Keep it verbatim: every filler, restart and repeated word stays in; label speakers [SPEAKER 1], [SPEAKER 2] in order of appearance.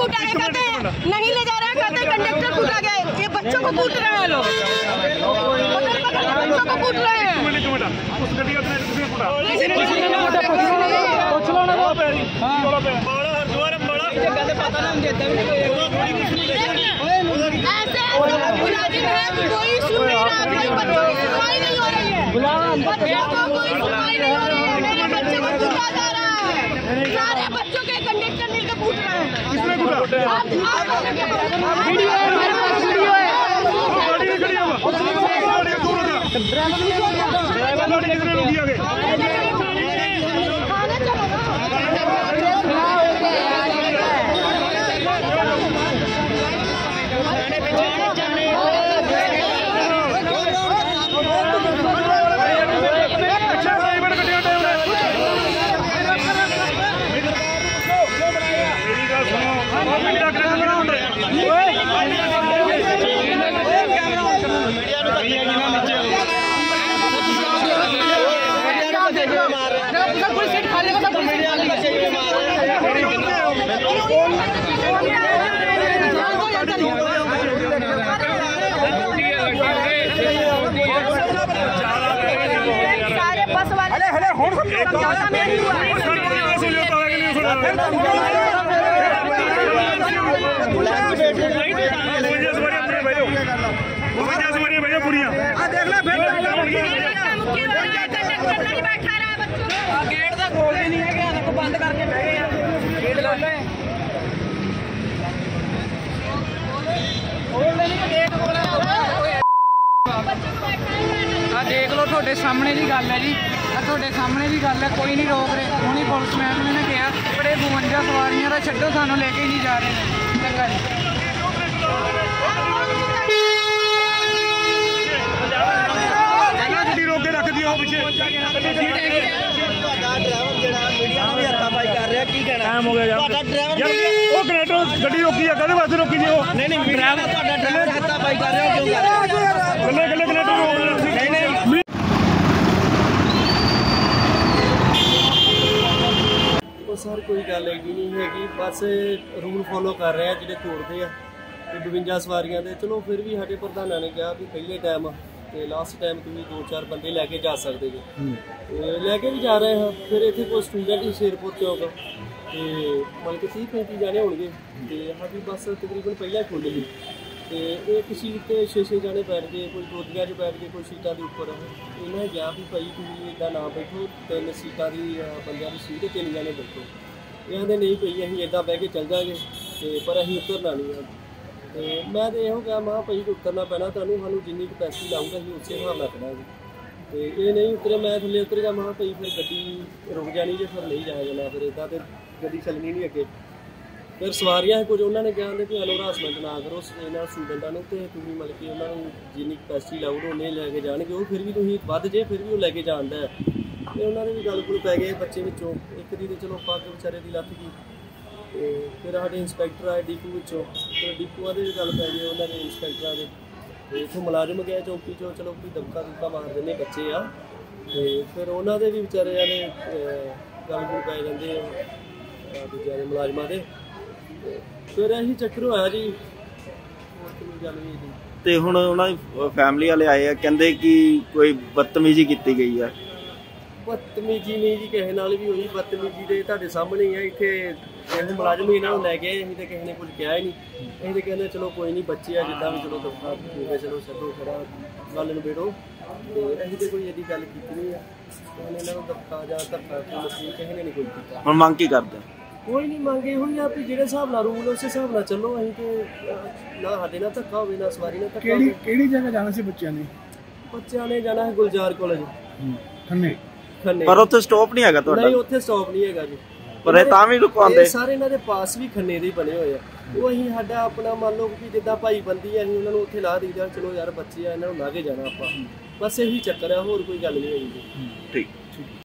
[SPEAKER 1] कूटा है, कहते नहीं ले जा रहे हैं, कहते कंडक्टर कूटा गया है। ये बच्चों को कूट रहे हैं लोग, बच्चों को कूट रहे हैं। ऐसे मुलाजिम है, कोई सुन नहीं रहा, बच्चों की सुनवाई नहीं हो रही है, बच्चों को कोई सुनवाई नहीं हो रही है, मेरे बच्चे को कूटा जा रहा है, सारे बच्चों के कंडक्टर मिलकर कूट रहे हैं। वीडियो है, हमारे पास वीडियो है। सारे बस वाले गेट तक खोलते नहीं है, बंद करके बैठे हैं। देख लो थोड़े सामने की गल है जी, थोड़े सामने की गल है, कोई नहीं रोक रहे। हुणी पुलिस महकमे ने कहा बड़े बवंजा सवारियां का छड्डो, सानू लेके नहीं जा रहे। चंगा जी, रोक के रख दिया पीछे। टाइम हो गया यार, वो कनेक्टर गड्डी रोकी है, कहदे वास्ते रोकी जी? वो नहीं नहीं ड्राइवर ਤੁਹਾਡਾ ड्राइवर हत्तापाई कर रहा है, क्यों कर रहा है? गल्ले गल्ले कनेक्टर रोक रहे नहीं नहीं। ਉਹ ਸਰ ਕੋਈ ਗੱਲ ਹੈਗੀ ਨਹੀਂ ਹੈਗੀ, ਬਸ ਰੂਲ ਫੋਲੋ ਕਰ ਰਹੇ ਆ ਜਿਹੜੇ ਤੋੜਦੇ ਆ ਤੇ ਬਵੰਜਾ ਸਵਾਰੀਆਂ ਦੇ। ਚਲੋ ਫਿਰ ਵੀ ਸਾਡੇ ਪ੍ਰਧਾਨਾਂ ਨੇ ਕਿਹਾ ਵੀ ਪਹਿਲੇ ਟਾਈਮ ਤੇ ਲਾਸਟ ਟਾਈਮ ਤੁਸੀਂ ਦੋ ਚਾਰ ਬੰਦੇ ਲੈ ਕੇ ਜਾ ਸਕਦੇ ਜੀ, ਤੇ ਲੈ ਕੇ ਵੀ ਜਾ ਰਹੇ ਹਾਂ। ਫਿਰ ਇੱਥੇ ਕੋਈ ਸਟੂਡੈਂਟ ਹੀ ਸ਼ੇਰਪੁਰ ਚੌਕ ਤੇ ਮਤਲਬ ਕਿ ਤੀਹ ਪੈਂਤੀ ਜਾਣੇ ਹੋਣਗੇ, ਤੇ ਸਾਡੀ ਬੱਸ ਤਕਰੀਬਨ ਪਹਿਲਾਂ ਖੁੱਲ੍ਹ ਗਈ ਤੇ ਇੱਕ ਸੀਟ ਤੇ ਛੇ ਛੇ ਜਾਣੇ ਬੈਠ ਗਏ, ਕੋਈ ਗੋਦੀਆਂ 'ਚ ਬੈਠ ਗਏ, ਕੋਈ ਸੀਟਾਂ ਦੇ ਉੱਪਰ। ਇਹਨਾਂ ਨੇ ਕਿਹਾ ਵੀ ਭਾਈ ਤੁਸੀਂ ਇੱਦਾਂ ਨਾ ਬੈਠੋ, ਤਿੰਨ ਸੀਟਾਂ ਦੀ ਬੰਦਿਆਂ ਦੀ ਸੀਟ ਤਿੰਨ ਜਾਣੇ ਬੈਠੋ। ਇਹ ਕਹਿੰਦੇ ਨਹੀਂ ਭਾਈ ਅਸੀਂ ਇੱਦਾਂ ਬਹਿ ਕੇ ਚੱਲ ਜਾਵਾਂਗੇ, ਤੇ ਪਰ ਅਸੀਂ ਉਤਰਨਾ ਨਹੀਂ ਆ। ਤੇ ਮੈਂ ਤਾਂ ਇਹੋ ਕਿਹਾ ਮੈਂ ਭਾਈ ਉਤਰਨਾ ਪੈਣਾ ਤੁਹਾਨੂੰ, ਸਾਨੂੰ ਜਿੰਨੀ ਕਪੈਸਿਟੀ ਲਾਊਗਾ ਅਸੀਂ ਉਸੇ ਹਿਸਾਬ ਨਾਲ ਕਰਾਂਗੇ। ਤੇ ਇਹ ਨਹੀਂ ਉਤਰੇ, ਮੈਂ ਥੱਲੇ ਉਤਰ ਗਿਆ। ਮੈਂ ਭਾਈ ਫਿਰ ਗੱਡੀ ਰੁਕ ਜਾਣੀ ਜੇ, ਫਿਰ ਨਹੀਂ ਜਾਇਆ ਜਾਣਾ, ਫਿਰ ਇੱਦਾਂ ਤਾਂ ਗੱਡੀ ਚੱਲਣੀ ਨਹੀਂ ਅੱਗੇ। ਫਿਰ ਸਵਾਰੀਆਂ ਕੁਝ ਉਹਨਾਂ ਨੇ ਕਹਿੰਦੇ ਕਿ ਹਲੋ ਹਰਾਸਮੈਂਟ ਨਾ ਕਰੋ ਇਹਨਾਂ ਸਟੂਡੈਂਟਾਂ ਨੂੰ, ਤੇ ਤੁਸੀਂ ਮਤਲਬ ਕਿ ਉਹਨਾਂ ਨੂੰ ਜਿੰਨੀ ਕਪੈਸਿਟੀ ਲਾਊਗਾ ਉਹਨੇ ਲੈ ਕੇ ਜਾਣਗੇ। ਉਹ ਫਿਰ ਵੀ ਤੁਸੀਂ ਵੱਧ ਜੇ ਫਿਰ ਵੀ ਉਹ ਲੈ ਕੇ ਜਾਣਦਾ ਹੈ। ਤੇ ਉਹਨਾਂ ਦੇ ਵੀ ਗੱਲ ਗੁਲ ਪੈ ਗਏ ਬੱਚੇ ਵਿੱਚੋਂ, ਇੱਕ ਦੀ ਤੇ ਚਲੋ ਪੱਗ ਵਿਚਾਰੇ ਦੀ ਲੱਥ ਗਈ। ਤੇ ਫਿਰ ਸਾਡੇ ਇੰਸਪੈਕਟਰ ਆਏ ਡੀਪੂ ਵਿੱਚੋਂ, ਫਿਰ ਡੀਪੂਆਂ ਦੇ ਵੀ ਗੱਲ ਪੈ ਗਈ ਉਹਨਾਂ ਦੇ ਇੰਸਪੈਕਟਰਾਂ ਦੇ। ਤੇ ਇੱਥੋਂ ਮੁਲਾਜ਼ਮ ਗਏ ਚੌਕੀ 'ਚੋਂ, ਚਲੋ ਕੋਈ ਦਬਕਾ ਦੁਬਕਾ ਮਾਰ ਦਿੰਦੇ ਬੱਚੇ ਆ, ਤੇ ਫਿਰ ਉਹਨਾਂ ਦੇ ਵੀ ਵਿਚਾਰਿਆਂ ਨੇ ਗੱਲ ਗੁਲ ਪੈ ਜਾਂਦੇ ਆ ਦੂਜਿਆਂ ਦੇ ਮੁਲਾਜ਼ਮਾਂ ਦੇ। ਫਿਰ ਇਹੀ ਚੱਕਰ ਹੋਇਆ ਜੀ, ਹੋਰ ਕੋਈ ਗੱਲ ਨਹੀਂ ਜੀ।
[SPEAKER 2] ਤੇ ਹੁਣ ਉਹਨਾਂ ਦੀ ਫੈਮਿਲੀ ਵਾਲੇ ਆਏ ਆ, ਕਹਿੰਦੇ ਕਿ ਕੋਈ ਬਦਤਮੀਜ਼ੀ ਕੀਤੀ ਗਈ ਆ।
[SPEAKER 1] ਬਦਤਮੀਜ਼ੀ ਨਹੀਂ ਜੀ, ਕਿਸੇ ਨਾਲ ਵੀ ਹੋਈ ਬਦਤਮੀਜ਼ੀ ਦੇ ਤੁਹਾਡੇ ਸਾਹਮਣੇ ਹੀ ਆ। ਇੱਥੇ ਇਹ ਮੁਲਾਜ਼ਮ ਇਹਨਾਂ ਨੂੰ ਲੈ ਗਏ, ਅਸੀਂ ਤਾਂ ਕਿਸੇ ਨੇ ਕੁਝ ਕਿਹਾ ਹੀ ਨਹੀਂ। ਅਸੀਂ ਤਾਂ ਕਹਿੰਦੇ ਚਲੋ ਕੋਈ ਨਹੀਂ, ਬੱਚੇ ਆ ਜਿੱਦਾਂ ਵੀ, ਚਲੋ ਦਫਾ ਹੋ ਗਿਆ, ਚਲੋ ਛੱਡੋ ਖੜਾ ਗੱਲ ਨੂੰ ਬੇੜੋ। ਤੇ ਅਸੀਂ ਤਾਂ ਕੋਈ ਐਡੀ ਗੱਲ ਕੀਤੀ ਨਹੀਂ ਆ, ਇਹਨਾਂ ਨੂੰ ਧੱਕਾ ਜਾਂ ਧੱਕਾ ਕਿਸੇ ਨੇ ਨਹੀਂ ਕੋਈ ਕੀਤਾ।
[SPEAKER 2] ਹੁਣ ਮੰਗ ਕੀ ਕਰਦੇ?
[SPEAKER 1] ਕੋਈ ਨਹੀਂ ਮੰਗੇ ਹੋਈ ਆ ਵੀ ਜਿਹੜੇ ਹਿਸਾਬ ਨਾਲ ਰੂਲ ਉਸੇ ਹਿਸਾਬ ਨਾਲ ਚੱਲੋ। ਅਸੀਂ ਤੇ ਨਾ ਸਾਡੇ ਨਾਲ ਧੱਕਾ ਹੋਵੇ ਨਾ ਸਵਾਰੀ ਨਾਲ ਧੱਕਾ। ਕਿਹੜੀ ਕਿਹੜੀ ਜਗ੍ਹਾ ਜਾਣਾ ਸੀ ਬੱਚਿਆਂ ਨੇ? ਬੱਚਿਆਂ ਨੇ ਜਾਣਾ ਹੈ ਗੁਲਜ਼ਾਰ ਕਾਲਜ ਖੰਨੇ। ਖੰਨੇ
[SPEAKER 2] ਪਰ ਉੱਥੇ ਸਟਾਪ ਨਹੀਂ ਹੈਗਾ ਤੁਹਾਡਾ?
[SPEAKER 1] ਨਹੀਂ ਉੱਥੇ ਸਟਾਪ ਨਹੀਂ ਹੈਗਾ ਜੀ,
[SPEAKER 2] ਪਰ ਇਹ ਤਾਂ ਵੀ ਰੁਕਵਾਉਂਦੇ
[SPEAKER 1] ਸਾਰੇ। ਇਹਨਾਂ ਦੇ ਪਾਸ ਵੀ ਖੰਨੇ ਦੇ ਬਣੇ ਹੋਏ ਆ। ਉਹ ਅਸੀਂ ਸਾਡਾ ਆਪਣਾ ਮੰਨ ਲਓ ਕਿ ਜਿੱਦਾਂ ਭਾਈ ਬੰਦੀ ਆ, ਅਸੀਂ ਉਹਨਾਂ ਨੂੰ ਉੱਥੇ ਲਾ ਦਈਦਾ, ਚਲੋ ਯਾਰ ਬੱਚੇ ਆ ਇਹਨਾਂ ਨੂੰ ਲਾ ਕੇ ਜਾਣਾ ਆਪਾਂ, ਬਸ ਇਹੀ ਚੱਕਰ ਆ, ਹੋਰ ਕੋਈ ਗੱਲ ਨਹੀਂ ਹੋਈ ਜੀ।
[SPEAKER 2] ਠੀਕ।